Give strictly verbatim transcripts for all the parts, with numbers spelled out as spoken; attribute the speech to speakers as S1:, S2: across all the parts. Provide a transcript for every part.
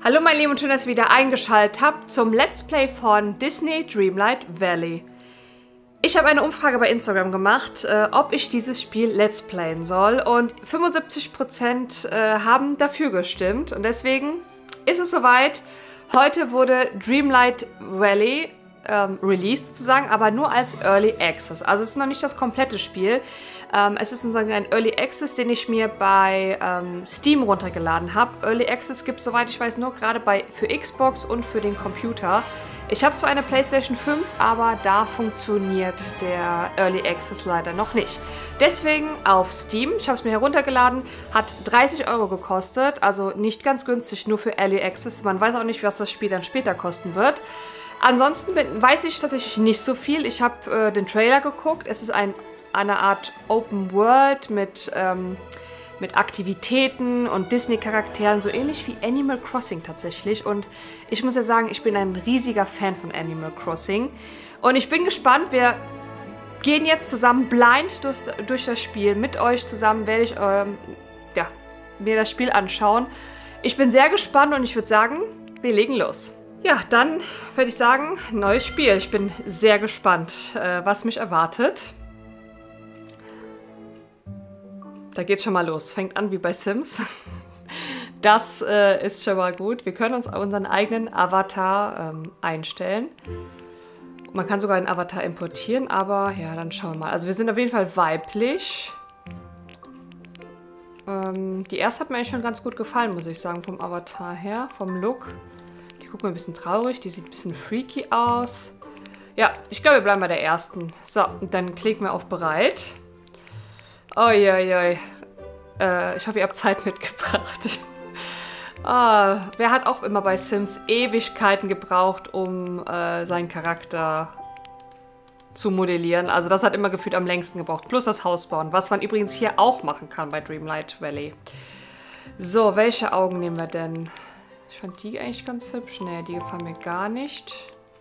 S1: Hallo meine Lieben und schön, dass ihr wieder eingeschaltet habt zum Let's Play von Disney Dreamlight Valley. Ich habe eine Umfrage bei Instagram gemacht, äh, ob ich dieses Spiel Let's Playen soll, und fünfundsiebzig Prozent äh, haben dafür gestimmt und deswegen ist es soweit. Heute wurde Dreamlight Valley ähm, released sozusagen, aber nur als Early Access. Also es ist noch nicht das komplette Spiel. Ähm, es ist sozusagen ein Early Access, den ich mir bei ähm, Steam runtergeladen habe. Early Access gibt es, soweit ich weiß, nur gerade bei für Xbox und für den Computer. Ich habe zwar eine PlayStation fünf, aber da funktioniert der Early Access leider noch nicht. Deswegen auf Steam, ich habe es mir heruntergeladen, hat dreißig Euro gekostet, also nicht ganz günstig, nur für Early Access. Man weiß auch nicht, was das Spiel dann später kosten wird. Ansonsten bin, weiß ich tatsächlich nicht so viel. Ich habe äh, den Trailer geguckt. Es ist ein, eine Art Open World mit, ähm, mit Aktivitäten und Disney-Charakteren, so ähnlich wie Animal Crossing tatsächlich. Und ich muss ja sagen, ich bin ein riesiger Fan von Animal Crossing. Und ich bin gespannt, wir gehen jetzt zusammen blind durch, durch das Spiel. Mit euch zusammen werde ich ähm, ja, mir das Spiel anschauen. Ich bin sehr gespannt und ich würde sagen, wir legen los. Ja, dann würde ich sagen, neues Spiel. Ich bin sehr gespannt, äh, was mich erwartet. Da geht's schon mal los. Fängt an wie bei Sims. Das äh, ist schon mal gut. Wir können uns unseren eigenen Avatar ähm, einstellen. Man kann sogar einen Avatar importieren, aber ja, dann schauen wir mal. Also wir sind auf jeden Fall weiblich. Ähm, die erste hat mir eigentlich schon ganz gut gefallen, muss ich sagen, vom Avatar her, vom Look. Guck mal, ein bisschen traurig. Die sieht ein bisschen freaky aus. Ja, ich glaube, wir bleiben bei der ersten. So, und dann klicken wir auf bereit. Uiuiui. Äh, ich hoffe, ihr habt Zeit mitgebracht. Ah, wer hat auch immer bei Sims Ewigkeiten gebraucht, um äh, seinen Charakter zu modellieren? Also das hat immer gefühlt am längsten gebraucht. Plus das Haus bauen, was man übrigens hier auch machen kann bei Dreamlight Valley. So, welche Augen nehmen wir denn? Ich fand die eigentlich ganz hübsch. Nee, die gefallen mir gar nicht.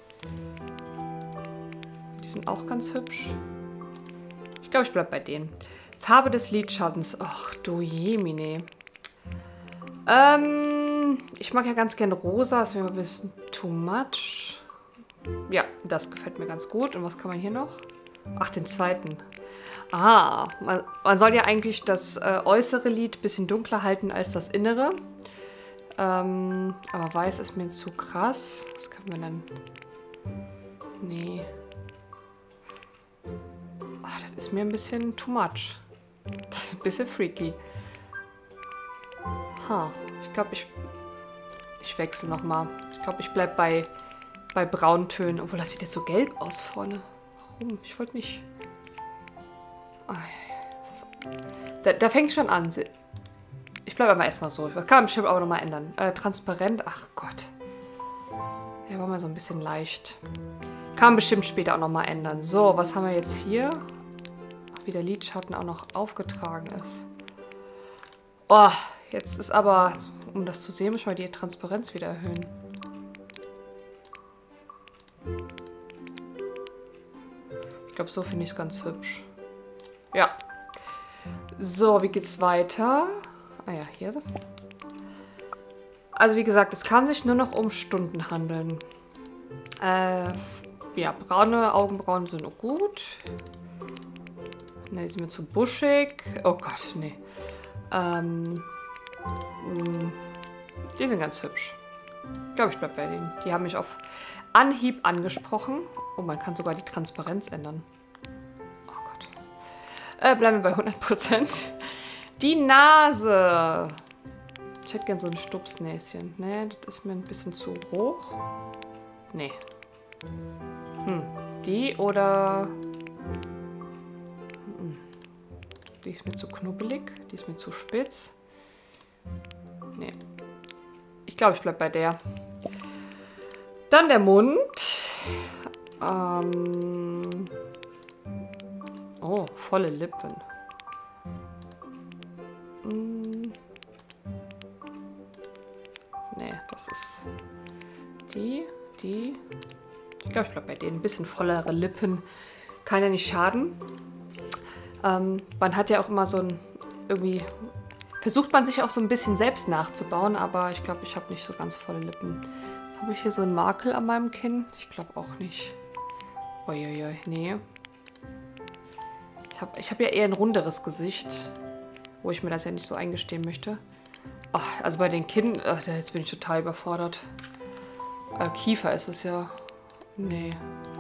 S1: Die sind auch ganz hübsch. Ich glaube, ich bleibe bei denen. Farbe des Lidschattens. Ach du Jemine. Ähm, ich mag ja ganz gern rosa. Das wäre ein bisschen too much. Ja, das gefällt mir ganz gut. Und was kann man hier noch? Ach, den zweiten. Ah, man, man soll ja eigentlich das äh, äußere Lid ein bisschen dunkler halten als das innere. Ähm, aber weiß ist mir zu krass. Was kann man dann... Nee. Ach, das ist mir ein bisschen too much. Das ist ein bisschen freaky. Ha, ich glaube, ich... Ich wechsle nochmal. Ich glaube, ich bleibe bei, bei Brauntönen. Obwohl, das sieht jetzt so gelb aus vorne. Warum? Ich wollte nicht... Da, da fängt es schon an. Ich bleibe aber erstmal so. Das kann man bestimmt auch nochmal ändern. Äh, transparent. Ach Gott. Ja, war mal so ein bisschen leicht. Kann man bestimmt später auch nochmal ändern. So, was haben wir jetzt hier? Ach, wie der Lidschatten auch noch aufgetragen ist. Oh, jetzt ist aber, um das zu sehen, muss ich mal die Transparenz wieder erhöhen. Ich glaube, so finde ich es ganz hübsch. Ja. So, wie geht's weiter? Ah ja, hier. Also wie gesagt, es kann sich nur noch um Stunden handeln. Äh, ja, braune Augenbrauen sind auch gut. Ne, die sind mir zu buschig. Oh Gott, nee. Ähm, mh, die sind ganz hübsch. Ich glaube, ich bleibe bei denen. Die haben mich auf Anhieb angesprochen. Oh, man kann sogar die Transparenz ändern. Oh Gott. Äh, bleiben wir bei hundert Prozent. Die Nase. Ich hätte gern so ein Stupsnäschen. Nee, das ist mir ein bisschen zu hoch. Nee. Hm. Die oder... Die ist mir zu knubbelig. Die ist mir zu spitz. Nee. Ich glaube, ich bleibe bei der. Dann der Mund. Ähm... Oh, volle Lippen. Nee, das ist die, die. Ich glaube, ich bleibe bei denen. Ein bisschen vollere Lippen. Kann ja nicht schaden. Ähm, man hat ja auch immer so ein irgendwie versucht man sich auch so ein bisschen selbst nachzubauen, aber ich glaube, ich habe nicht so ganz volle Lippen. Habe ich hier so einen Makel an meinem Kinn? Ich glaube auch nicht. Uiuiui, nee. Ich habe ich hab ja eher ein runderes Gesicht, wo ich mir das ja nicht so eingestehen möchte. Ach, also bei den Kinn, ach, jetzt bin ich total überfordert. Äh, Kiefer ist es ja. Nee.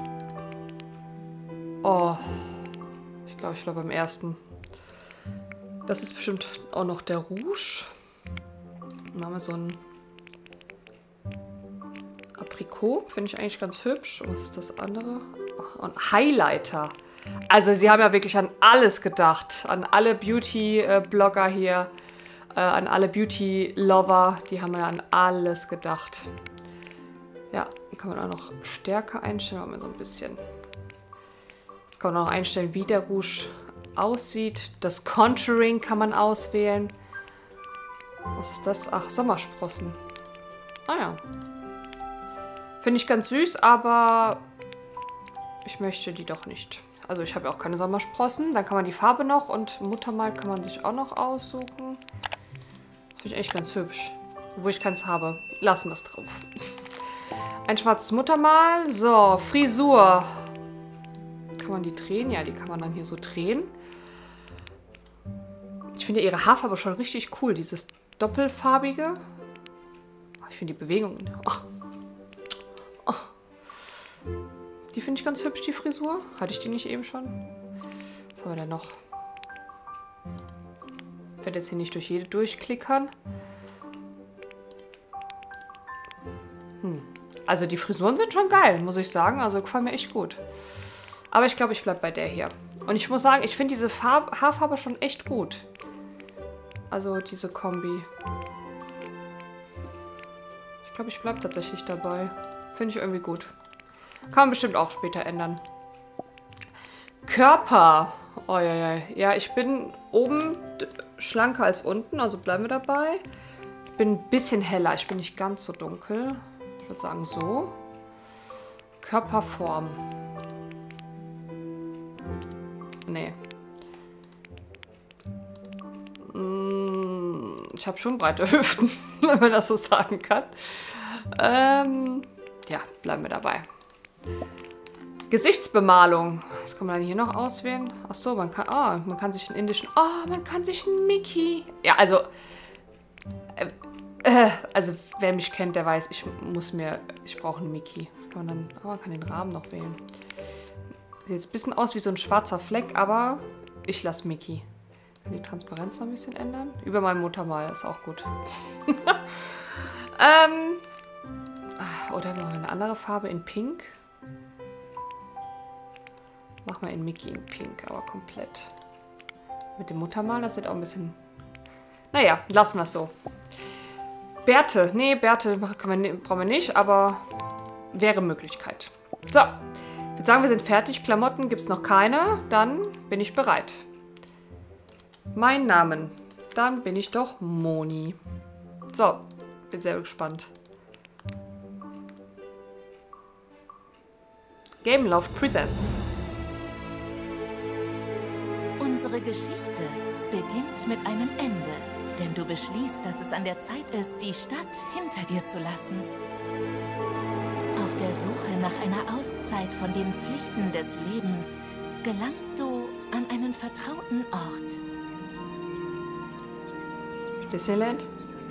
S1: Oh. Ich glaube, ich war beim ersten. Das ist bestimmt auch noch der Rouge. Dann haben wir so ein Aprikot. Finde ich eigentlich ganz hübsch. Und was ist das andere? Ach, und Highlighter. Also sie haben ja wirklich an alles gedacht. An alle Beauty-Blogger hier. Äh, an alle Beauty-Lover. Die haben ja an alles gedacht. Ja, kann man auch noch stärker einstellen. Machen wir so ein bisschen. Jetzt kann man auch einstellen, wie der Rouge aussieht. Das Contouring kann man auswählen. Was ist das? Ach, Sommersprossen. Ah ja. Finde ich ganz süß, aber ich möchte die doch nicht. Also ich habe ja auch keine Sommersprossen. Dann kann man die Farbe noch und Muttermal kann man sich auch noch aussuchen. Das finde ich echt ganz hübsch. Wo ich keins habe. Lassen wir es drauf. Ein schwarzes Muttermal. So, Frisur. Kann man die drehen? Ja, die kann man dann hier so drehen. Ich finde ihre Haarfarbe schon richtig cool. Dieses doppelfarbige. Ich finde die Bewegung... Oh. Oh. Die finde ich ganz hübsch, die Frisur. Hatte ich die nicht eben schon? Was haben wir denn noch? Ich werde jetzt hier nicht durch jede durchklickern. Hm. Also die Frisuren sind schon geil, muss ich sagen. Also gefallen mir echt gut. Aber ich glaube, ich bleibe bei der hier. Und ich muss sagen, ich finde diese Farb Haarfarbe schon echt gut. Also diese Kombi. Ich glaube, ich bleibe tatsächlich dabei. Finde ich irgendwie gut. Kann man bestimmt auch später ändern. Körper. Oh ja, ja. Ja, ich bin oben schlanker als unten, also bleiben wir dabei. Ich bin ein bisschen heller. Ich bin nicht ganz so dunkel. Ich würde sagen so. Körperform. Nee. Ich habe schon breite Hüften, wenn man das so sagen kann. Ähm, ja, bleiben wir dabei. Gesichtsbemalung. Was kann man dann hier noch auswählen? Achso, man kann, oh, man kann sich einen indischen... Oh, man kann sich einen Mickey... Ja, also... Äh, äh, also, wer mich kennt, der weiß, ich muss mir... Ich brauche einen Mickey. Kann man, dann, oh, man kann den Rahmen noch wählen. Sieht jetzt ein bisschen aus wie so ein schwarzer Fleck, aber ich lasse Mickey. Kann die Transparenz noch ein bisschen ändern? Über mein Muttermal ist auch gut. ähm, oder machen wir eine andere Farbe in Pink? Machen wir in Mickey in Pink, aber komplett. Mit dem Muttermal, das sieht auch ein bisschen... Naja, lassen wir es so. Bärte. Nee, Bärte kann wir, brauchen wir nicht, aber wäre Möglichkeit. So. Ich würde sagen, wir sind fertig. Klamotten gibt es noch keine. Dann bin ich bereit. Mein Namen. Dann bin ich doch Moni. So, bin sehr gespannt. Gameloft Presents.
S2: Unsere Geschichte beginnt mit einem Ende, denn du beschließt, dass es an der Zeit ist, die Stadt hinter dir zu lassen. Auf der Suche nach einer Auszeit von den Pflichten des Lebens gelangst du an einen vertrauten Ort.
S1: Disneyland?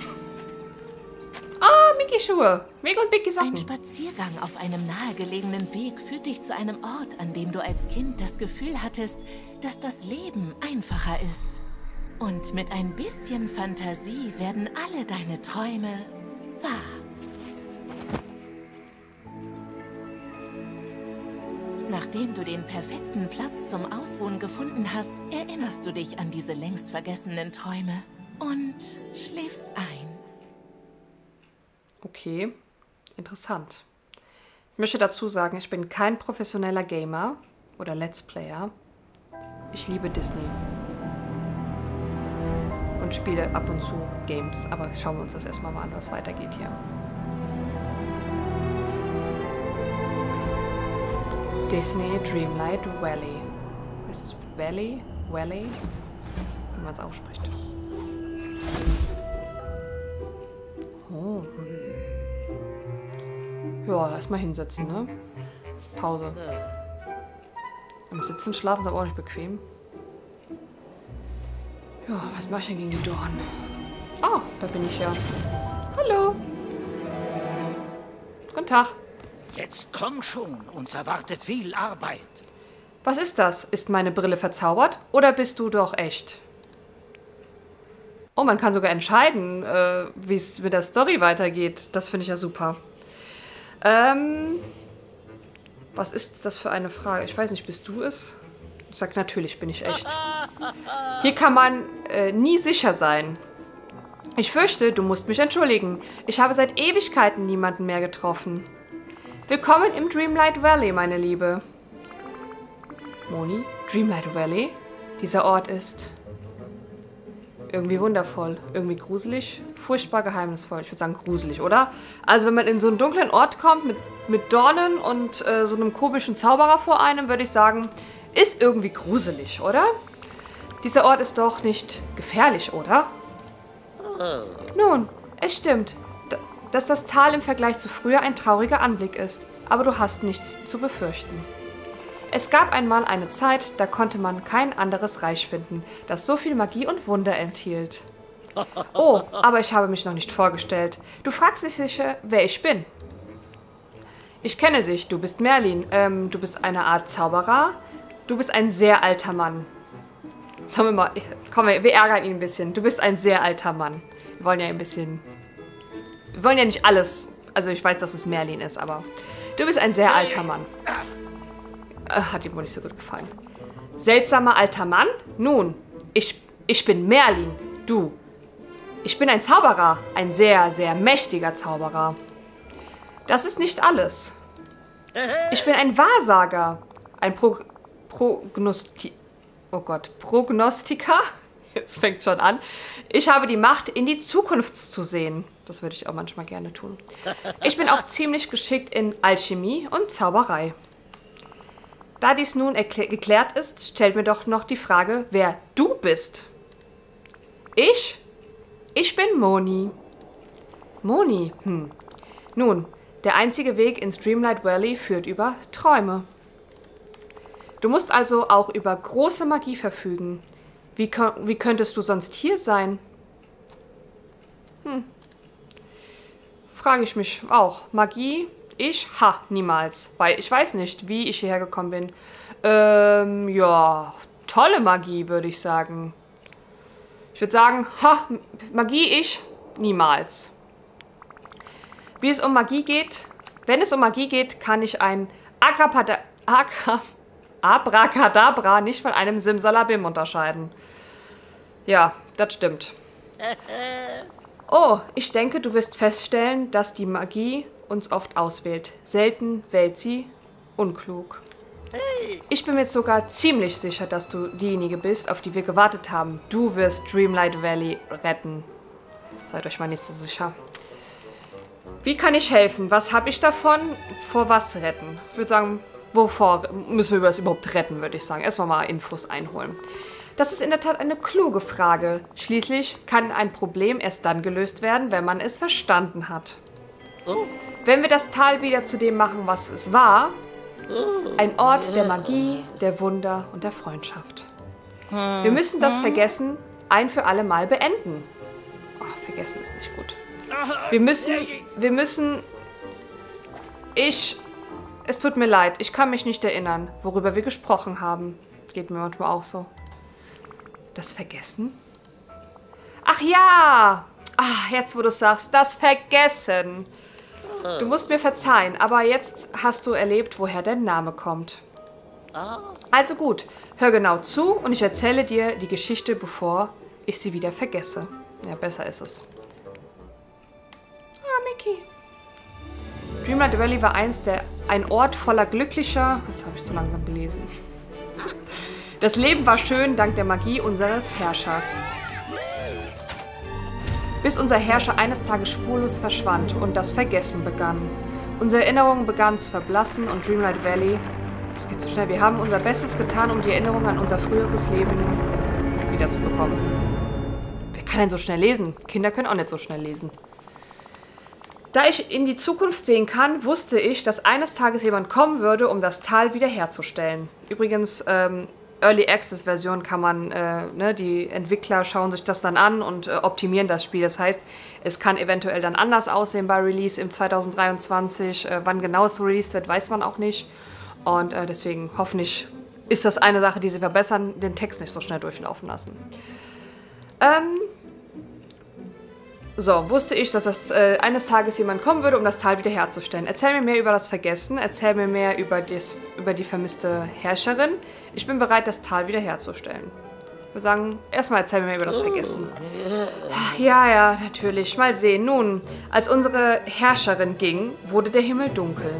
S1: Ah, Mickey-Schuhe. Mickey und Mickey Socken.
S2: Ein Spaziergang auf einem nahegelegenen Weg führt dich zu einem Ort, an dem du als Kind das Gefühl hattest, dass das Leben einfacher ist. Und mit ein bisschen Fantasie werden alle deine Träume wahr. Nachdem du den perfekten Platz zum Ausruhen gefunden hast, erinnerst du dich an diese längst vergessenen Träume und schläfst ein.
S1: Okay, interessant. Ich möchte dazu sagen, ich bin kein professioneller Gamer oder Let's Player. Ich liebe Disney. Und spiele ab und zu Games. Aber schauen wir uns das erstmal mal an, was weitergeht hier. Disney Dreamlight Valley. Ist es Valley? Valley? Wie man es ausspricht. Oh. Ja, erstmal hinsetzen, ne? Pause. Im Sitzen schlafen ist aber auch nicht bequem. Ja, was mache ich denn gegen die Dornen? Oh, da bin ich ja. Hallo. Guten Tag.
S3: Jetzt komm schon, uns erwartet viel Arbeit.
S1: Was ist das? Ist meine Brille verzaubert oder bist du doch echt? Oh, man kann sogar entscheiden, äh, wie es mit der Story weitergeht. Das finde ich ja super. Ähm, was ist das für eine Frage? Ich weiß nicht, bist du es? Ich sag, natürlich bin ich echt. Hier kann man äh, nie sicher sein. Ich fürchte, du musst mich entschuldigen. Ich habe seit Ewigkeiten niemanden mehr getroffen. Willkommen im Dreamlight Valley, meine Liebe. Moni, Dreamlight Valley? Dieser Ort ist irgendwie wundervoll, irgendwie gruselig, furchtbar geheimnisvoll. Ich würde sagen gruselig, oder? Also wenn man in so einen dunklen Ort kommt mit, mit Dornen und äh, so einem komischen Zauberer vor einem, würde ich sagen, ist irgendwie gruselig, oder? Dieser Ort ist doch nicht gefährlich, oder? Nun, es stimmt, dass das Tal im Vergleich zu früher ein trauriger Anblick ist, aber du hast nichts zu befürchten. Es gab einmal eine Zeit, da konnte man kein anderes Reich finden, das so viel Magie und Wunder enthielt. Oh, aber ich habe mich noch nicht vorgestellt. Du fragst dich sicher, wer ich bin. Ich kenne dich, du bist Merlin. Ähm, du bist eine Art Zauberer. Du bist ein sehr alter Mann. Sagen wir mal, komm, wir ärgern ihn ein bisschen. Du bist ein sehr alter Mann. Wir wollen ja ein bisschen... Wir wollen ja nicht alles... Also ich weiß, dass es Merlin ist, aber... Du bist ein sehr alter Mann. Hat ihm wohl nicht so gut gefallen. Seltsamer alter Mann? Nun, ich, ich bin Merlin. Du. Ich bin ein Zauberer. Ein sehr, sehr mächtiger Zauberer. Das ist nicht alles. Ich bin ein Wahrsager. Ein Pro... Prognosti... Oh Gott. Prognostiker? Jetzt fängt schon an. Ich habe die Macht, in die Zukunft zu sehen. Das würde ich auch manchmal gerne tun. Ich bin auch ziemlich geschickt in Alchemie und Zauberei. Da dies nun geklärt ist, stellt mir doch noch die Frage, wer du bist. Ich? Ich bin Moni. Moni? Hm. Nun, der einzige Weg ins Dreamlight Valley führt über Träume. Du musst also auch über große Magie verfügen. Wie, wie könntest du sonst hier sein? Hm. Frage ich mich auch. Magie? Ich? Ha, niemals. Weil ich weiß nicht, wie ich hierher gekommen bin. Ähm, ja, tolle Magie, würde ich sagen. Ich würde sagen, ha, Magie, ich? Niemals. Wie es um Magie geht? Wenn es um Magie geht, kann ich ein Abrapada, Abra, Abracadabra nicht von einem Simsalabim unterscheiden. Ja, das stimmt. Oh, ich denke, du wirst feststellen, dass die Magie uns oft auswählt. Selten wählt sie unklug. Ich bin mir sogar ziemlich sicher, dass du diejenige bist, auf die wir gewartet haben. Du wirst Dreamlight Valley retten. Seid euch mal nicht so sicher. Wie kann ich helfen? Was habe ich davon? Vor was retten? Ich würde sagen, wovor müssen wir das überhaupt retten, würde ich sagen. Erstmal mal Infos einholen. Das ist in der Tat eine kluge Frage. Schließlich kann ein Problem erst dann gelöst werden, wenn man es verstanden hat. Oh. Wenn wir das Tal wieder zu dem machen, was es war, ein Ort der Magie, der Wunder und der Freundschaft. Wir müssen das Vergessen ein für alle Mal beenden. Oh, vergessen ist nicht gut. Wir müssen, wir müssen, ich, es tut mir leid, ich kann mich nicht erinnern, worüber wir gesprochen haben. Geht mir manchmal auch so. Das Vergessen? Ach ja! Ach, jetzt wo du sagst, das Vergessen. Du musst mir verzeihen, aber jetzt hast du erlebt, woher dein Name kommt. Also gut, hör genau zu und ich erzähle dir die Geschichte, bevor ich sie wieder vergesse. Ja, besser ist es. Ah, Mickey. Dreamlight Valley war einst der, ein Ort voller glücklicher... Jetzt habe ich zu langsam gelesen. Das Leben war schön dank der Magie unseres Herrschers. Bis unser Herrscher eines Tages spurlos verschwand und das Vergessen begann. Unsere Erinnerungen begannen zu verblassen und Dreamlight Valley... Es geht so schnell. Wir haben unser Bestes getan, um die Erinnerung an unser früheres Leben wiederzubekommen. Wer kann denn so schnell lesen? Kinder können auch nicht so schnell lesen. Da ich in die Zukunft sehen kann, wusste ich, dass eines Tages jemand kommen würde, um das Tal wiederherzustellen. Übrigens, ähm, Early Access Version kann man, äh, ne, die Entwickler schauen sich das dann an und äh, optimieren das Spiel. Das heißt, es kann eventuell dann anders aussehen bei Release im zwanzig dreiundzwanzig. Äh, wann genau es released wird, weiß man auch nicht. Und äh, deswegen hoffentlich ist das eine Sache, die sie verbessern, den Text nicht so schnell durchlaufen lassen. Ähm... So, wusste ich, dass das, äh, eines Tages jemand kommen würde, um das Tal wiederherzustellen. Erzähl mir mehr über das Vergessen, erzähl mir mehr über, dies, über die vermisste Herrscherin. Ich bin bereit, das Tal wiederherzustellen. Wir sagen, erstmal erzähl mir mehr über das Vergessen. Ja, ja, natürlich. Mal sehen. Nun, als unsere Herrscherin ging, wurde der Himmel dunkel.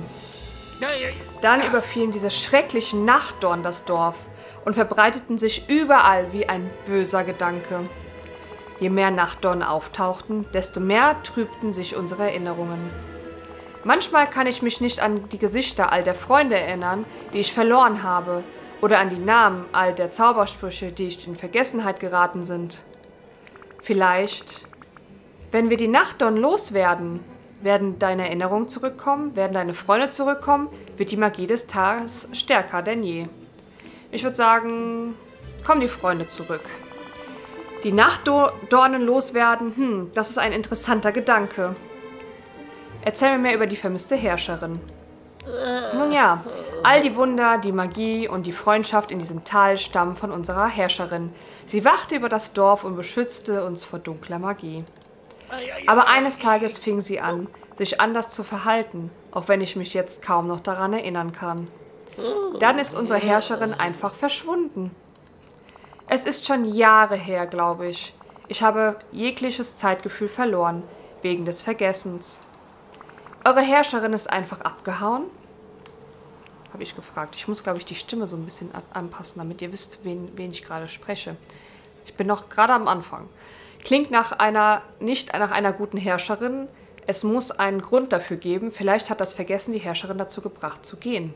S1: Dann überfielen diese schrecklichen Nachtdorn das Dorf und verbreiteten sich überall wie ein böser Gedanke. Je mehr Nachtdorn auftauchten, desto mehr trübten sich unsere Erinnerungen. Manchmal kann ich mich nicht an die Gesichter all der Freunde erinnern, die ich verloren habe, oder an die Namen all der Zaubersprüche, die in Vergessenheit geraten sind. Vielleicht, wenn wir die Nachtdorn loswerden, werden deine Erinnerungen zurückkommen, werden deine Freunde zurückkommen, wird die Magie des Tages stärker denn je. Ich würde sagen, kommen die Freunde zurück. Die Nachtdornen loswerden, hm, das ist ein interessanter Gedanke. Erzähl mir mehr über die vermisste Herrscherin. Nun ja, all die Wunder, die Magie und die Freundschaft in diesem Tal stammen von unserer Herrscherin. Sie wachte über das Dorf und beschützte uns vor dunkler Magie. Aber eines Tages fing sie an, sich anders zu verhalten, auch wenn ich mich jetzt kaum noch daran erinnern kann. Dann ist unsere Herrscherin einfach verschwunden. Es ist schon Jahre her, glaube ich. Ich habe jegliches Zeitgefühl verloren, wegen des Vergessens. Eure Herrscherin ist einfach abgehauen? Habe ich gefragt. Ich muss, glaube ich, die Stimme so ein bisschen anpassen, damit ihr wisst, wen, wen ich gerade spreche. Ich bin noch gerade am Anfang. Klingt nach einer, nicht nach einer guten Herrscherin. Es muss einen Grund dafür geben. Vielleicht hat das Vergessen die Herrscherin dazu gebracht, zu gehen.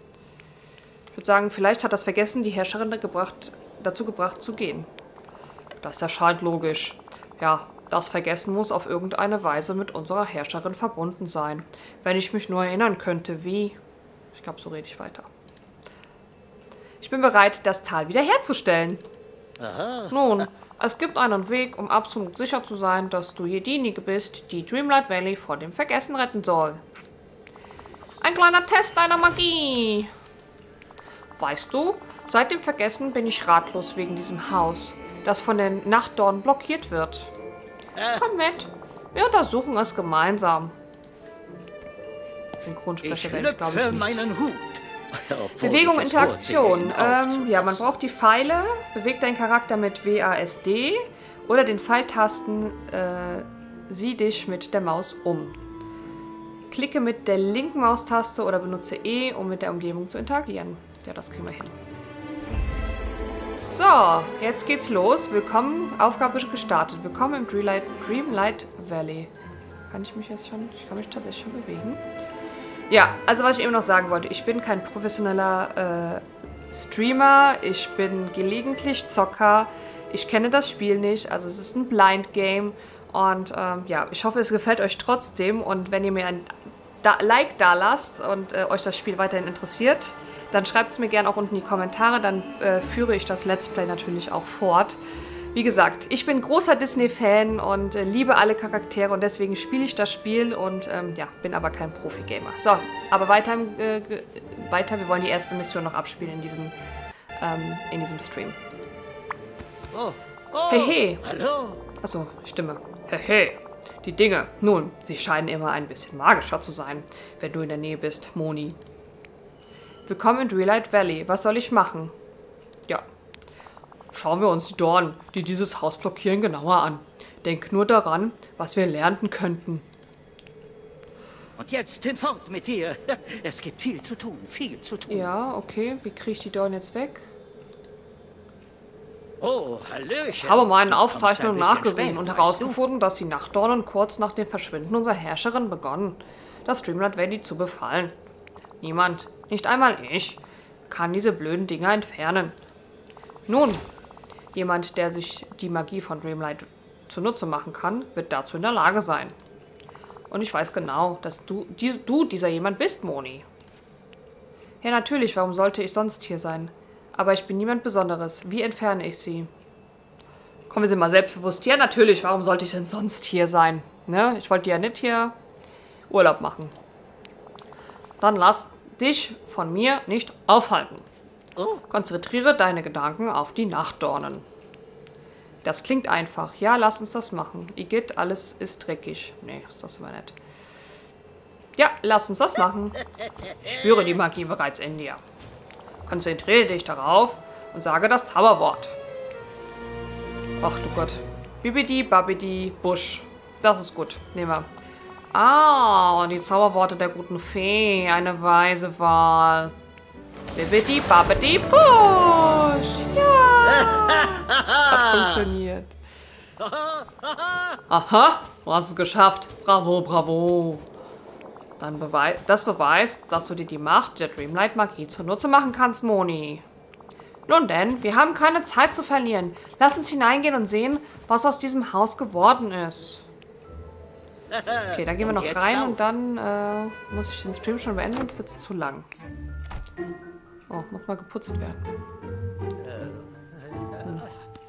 S1: Ich würde sagen, vielleicht hat das Vergessen die Herrscherin gebracht, dazu gebracht, zu gehen. Das erscheint logisch. Ja, das Vergessen muss auf irgendeine Weise mit unserer Herrscherin verbunden sein. Wenn ich mich nur erinnern könnte, wie... Ich glaube, so rede ich weiter. Ich bin bereit, das Tal wiederherzustellen. Aha. Nun, es gibt einen Weg, um absolut sicher zu sein, dass du diejenige bist, die Dreamlight Valley vor dem Vergessen retten soll. Ein kleiner Test deiner Magie. Weißt du, seit dem Vergessen bin ich ratlos wegen diesem Haus, das von den Nachtdornen blockiert wird. Äh. Komm mit, wir untersuchen es gemeinsam. Synchronsprecher werde ich, glaube ich, nicht. Meinen Hut. Bewegung, Interaktion. Ähm, ja, man braucht die Pfeile. Bewegt deinen Charakter mit W A S D oder den Pfeiltasten äh, sieh dich mit der Maus um. Klicke mit der linken Maustaste oder benutze E, um mit der Umgebung zu interagieren. Ja, das kriegen wir hin. So, jetzt geht's los. Willkommen, Aufgabe gestartet. Willkommen im Dreamlight, Dreamlight Valley. Kann ich mich jetzt schon, ich kann mich tatsächlich schon bewegen. Ja, also was ich eben noch sagen wollte, ich bin kein professioneller äh, Streamer, ich bin gelegentlich Zocker, ich kenne das Spiel nicht, also es ist ein Blind Game und ähm, ja, ich hoffe, es gefällt euch trotzdem und wenn ihr mir ein da Like da lasst und äh, euch das Spiel weiterhin interessiert, dann schreibt es mir gerne auch unten in die Kommentare, dann äh, führe ich das Let's Play natürlich auch fort. Wie gesagt, ich bin großer Disney-Fan und äh, liebe alle Charaktere und deswegen spiele ich das Spiel und ähm, ja, bin aber kein Profi-Gamer. So, aber weiter, äh, weiter, wir wollen die erste Mission noch abspielen in diesem, ähm, in diesem Stream.
S3: Oh, oh,
S1: hey, hey.
S3: Hallo.
S1: Achso, Stimme. Hey, hey. Die Dinge. Nun, sie scheinen immer ein bisschen magischer zu sein, wenn du in der Nähe bist, Moni. Willkommen in Dreamlight Valley. Was soll ich machen? Ja. Schauen wir uns die Dornen, die dieses Haus blockieren, genauer an. Denk nur daran, was wir lernen könnten.
S3: Und jetzt hinfort mit dir. Es gibt viel zu tun, viel zu tun.
S1: Ja, okay. Wie kriege ich die Dornen jetzt weg?
S3: Oh, Hallöchen.
S1: Ich habe meinen Aufzeichnungen nachgesehen spät, und herausgefunden, dass die Nachtdornen kurz nach dem Verschwinden unserer Herrscherin begonnen, das Dreamlight Valley zu befallen. Niemand, nicht einmal ich, kann diese blöden Dinger entfernen. Nun, jemand, der sich die Magie von Dreamlight zunutze machen kann, wird dazu in der Lage sein. Und ich weiß genau, dass du, die, du dieser jemand bist, Moni. Ja, natürlich, warum sollte ich sonst hier sein? Aber ich bin niemand Besonderes. Wie entferne ich sie? Kommen wir sind mal selbstbewusst. Ja, natürlich, warum sollte ich denn sonst hier sein? Ne? Ich wollte ja nicht hier Urlaub machen. Dann lass dich von mir nicht aufhalten. Konzentriere deine Gedanken auf die Nachtdornen. Das klingt einfach. Ja, lass uns das machen. Igitt, alles ist dreckig. Nee, ist das aber nicht. Ja, lass uns das machen. Ich spüre die Magie bereits in dir. Konzentriere dich darauf und sage das Zauberwort. Ach du Gott. Bibidi, babidi, Busch. Das ist gut. Nehmen wir. Ah, die Zauberworte der guten Fee. Eine weise Wahl. Bibidi, babidi, Busch. Ja. Hat funktioniert. Aha, du hast es geschafft. Bravo, bravo. Dann bewei das beweist, dass du dir die Macht der Dreamlight-Magie zunutze machen kannst, Moni. Nun denn, wir haben keine Zeit zu verlieren. Lass uns hineingehen und sehen, was aus diesem Haus geworden ist. Okay, dann gehen wir noch rein und dann äh, muss ich den Stream schon beenden, sonst wird es zu lang. Oh, muss mal geputzt werden. Hm.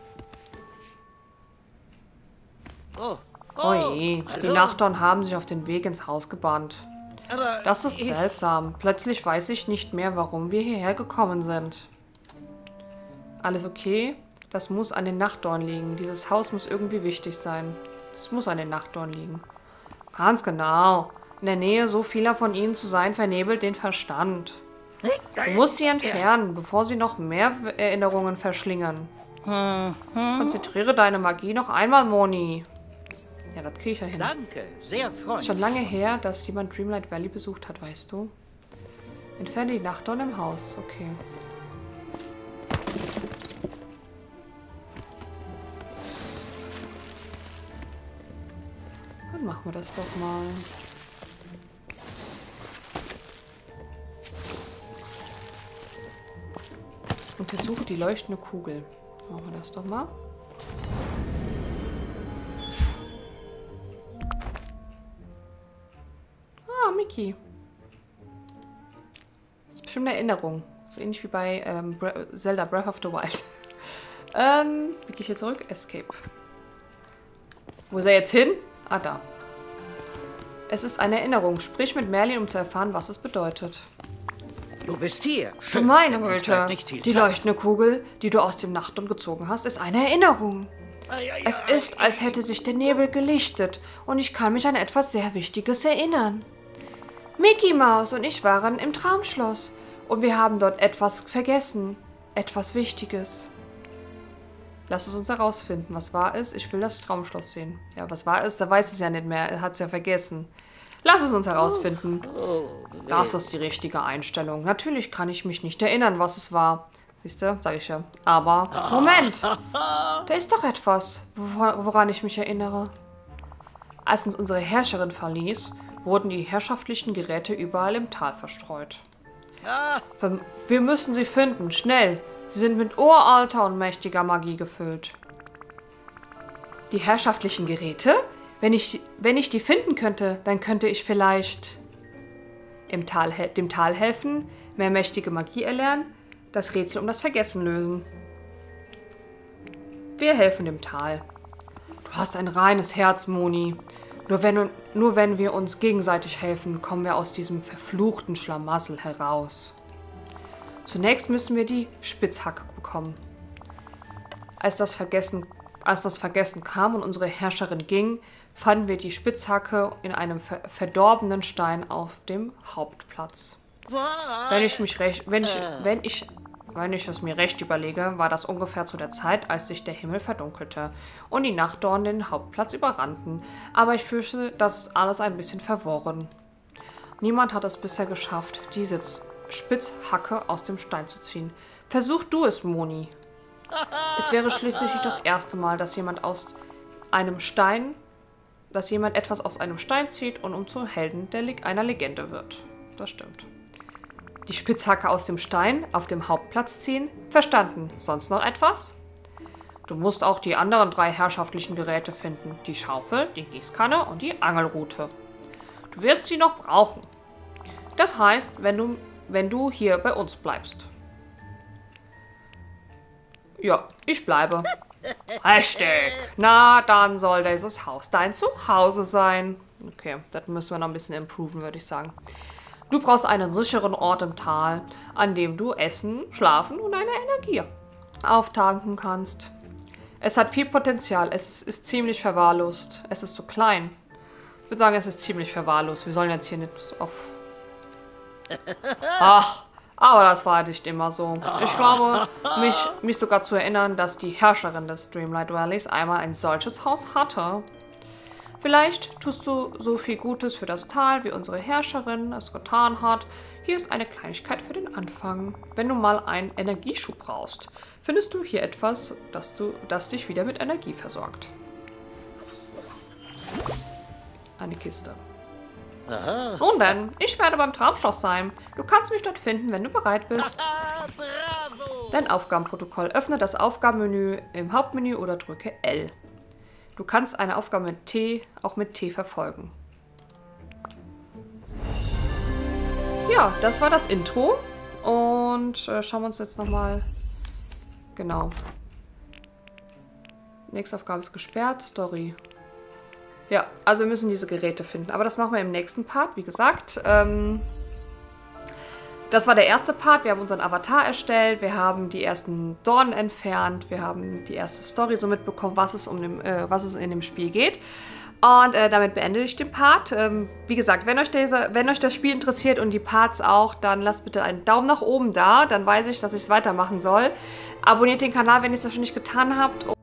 S3: Oh, oh,
S1: Oje, die
S3: hallo.
S1: Nachtdorn haben sich auf den Weg ins Haus gebannt.
S3: Aber
S1: Das ist
S3: ich-
S1: seltsam. Plötzlich weiß ich nicht mehr, warum wir hierher gekommen sind. Alles okay? Das muss an den Nachtdorn liegen. Dieses Haus muss irgendwie wichtig sein. Es muss an den Nachtdorn liegen. Ganz genau. In der Nähe so vieler von ihnen zu sein, vernebelt den Verstand. Du musst sie entfernen, bevor sie noch mehr Erinnerungen verschlingen. Konzentriere deine Magie noch einmal, Moni. Ja, das kriege ich ja hin.
S3: Danke, sehr
S1: Es ist
S3: freundlich.
S1: schon lange her, dass jemand Dreamlight Valley besucht hat, weißt du? Entferne die Nachtdorn im Haus. Okay. Dann machen wir das doch mal. Untersuche die leuchtende Kugel. Machen wir das doch mal. Ah, Mickey. Das ist bestimmt eine Erinnerung. So ähnlich wie bei ähm, Bre Zelda Breath of the Wild. ähm, wie gehe ich hier zurück? Escape. Wo ist er jetzt hin? Ah, da. Es ist eine Erinnerung. Sprich mit Merlin, um zu erfahren, was es bedeutet.
S3: Du bist hier.
S1: Du
S3: Schön.
S1: meine
S3: Uns
S1: Güte,
S3: bleibt nicht viel
S1: die
S3: Zeit.
S1: leuchtende Kugel, die du aus dem Nachtdorn gezogen hast, ist eine Erinnerung.
S3: Ai, ai,
S1: Es
S3: ai.
S1: ist, als hätte sich der Nebel gelichtet und ich kann mich an etwas sehr Wichtiges erinnern. Mickey Mouse und ich waren im Traumschloss und wir haben dort etwas vergessen. Etwas Wichtiges. Lass es uns herausfinden. Was war es? Ich will das Traumschloss sehen. Ja, was war es? Da weiß es ja nicht mehr. Er hat es ja vergessen. Lass es uns herausfinden. Das ist die richtige Einstellung. Natürlich kann ich mich nicht erinnern, was es war. Siehst du? Sag ich ja. Aber, Moment. Da ist doch etwas, wor- woran ich mich erinnere. Als uns unsere Herrscherin verließ, wurden die herrschaftlichen Geräte überall im Tal verstreut. Wir- Wir müssen sie finden, schnell. Sie sind mit uralter und mächtiger Magie gefüllt. Die herrschaftlichen Geräte? Wenn ich, wenn ich die finden könnte, dann könnte ich vielleicht im Tal, he- dem Tal helfen, mehr mächtige Magie erlernen, das Rätsel um das Vergessen lösen. Wir helfen dem Tal. Du hast ein reines Herz, Moni. Nur wenn, nur wenn wir uns gegenseitig helfen, kommen wir aus diesem verfluchten Schlamassel heraus. Zunächst müssen wir die Spitzhacke bekommen. Als das Vergessen, als das Vergessen kam und unsere Herrscherin ging, fanden wir die Spitzhacke in einem ver verdorbenen Stein auf dem Hauptplatz. Wenn ich mich recht, wenn ich, wenn ich, wenn ich es mir recht überlege, war das ungefähr zu der Zeit, als sich der Himmel verdunkelte und die Nachtdorn den Hauptplatz überrannten. Aber ich fürchte, das ist alles ein bisschen verworren. Niemand hat es bisher geschafft, diese Spitzhacke aus dem Stein zu ziehen. Versuch du es, Moni. Es wäre schließlich nicht das erste Mal, dass jemand aus einem Stein, dass jemand etwas aus einem Stein zieht und um zu Helden der Leg einer Legende wird. Das stimmt. Die Spitzhacke aus dem Stein auf dem Hauptplatz ziehen? Verstanden. Sonst noch etwas? Du musst auch die anderen drei herrschaftlichen Geräte finden. Die Schaufel, die Gießkanne und die Angelrute. Du wirst sie noch brauchen. Das heißt, wenn du, wenn du hier bei uns bleibst. Ja, ich bleibe. Richtig. Na, dann soll dieses Haus dein Zuhause sein. Okay, das müssen wir noch ein bisschen improven, würde ich sagen. Du brauchst einen sicheren Ort im Tal, an dem du essen, schlafen und deine Energie auftanken kannst. Es hat viel Potenzial. Es ist ziemlich verwahrlost. Es ist so klein. Ich würde sagen, es ist ziemlich verwahrlost. Wir sollen jetzt hier nicht auf... Ach, aber das war nicht immer so. Ich glaube, mich, mich sogar zu erinnern, dass die Herrscherin des Dreamlight Valleys einmal ein solches Haus hatte. Vielleicht tust du so viel Gutes für das Tal, wie unsere Herrscherin es getan hat. Hier ist eine Kleinigkeit für den Anfang. Wenn du mal einen Energieschub brauchst, findest du hier etwas, das, du, das dich wieder mit Energie versorgt. Eine Kiste. Aha. Nun denn, ich werde beim Traumschloss sein. Du kannst mich dort finden, wenn du bereit bist. Dein Aufgabenprotokoll. Öffne das Aufgabenmenü im Hauptmenü oder drücke L. Du kannst eine Aufgabe mit T, auch mit T verfolgen. Ja, das war das Intro. Und äh, schauen wir uns jetzt nochmal... Genau. Nächste Aufgabe ist gesperrt. Story. Ja, also wir müssen diese Geräte finden. Aber das machen wir im nächsten Part, wie gesagt. Ähm, das war der erste Part. Wir haben unseren Avatar erstellt. Wir haben die ersten Dornen entfernt. Wir haben die erste Story so mitbekommen, was es, um dem, äh, was es in dem Spiel geht. Und äh, damit beende ich den Part. Ähm, wie gesagt, wenn euch, diese, wenn euch das Spiel interessiert und die Parts auch, dann lasst bitte einen Daumen nach oben da. Dann weiß ich, dass ich es weitermachen soll. Abonniert den Kanal, wenn ihr es noch nicht getan habt.